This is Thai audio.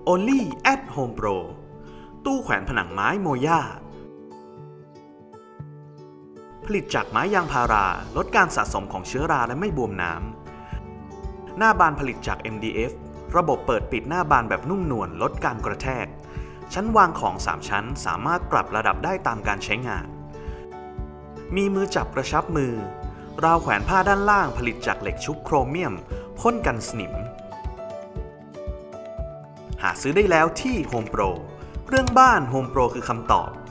Only at Home Pro ตู้แขวนผนังไม้โมย่าผลิตจากไม้ยางพาราลดการสะสมของเชื้อราและไม่บวมน้ำหน้าบานผลิตจาก MDF ระบบเปิดปิดหน้าบานแบบนุ่มนวลลดการกระแทกชั้นวางของ3ชั้นสามารถปรับระดับได้ตามการใช้งานมีมือจับกระชับมือราวแขวนผ้าด้านล่างผลิตจากเหล็กชุบโครเมียมพ่นกันสนิมหาซื้อได้แล้วที่ Home Pro เรื่องบ้าน Home Pro คือคำตอบ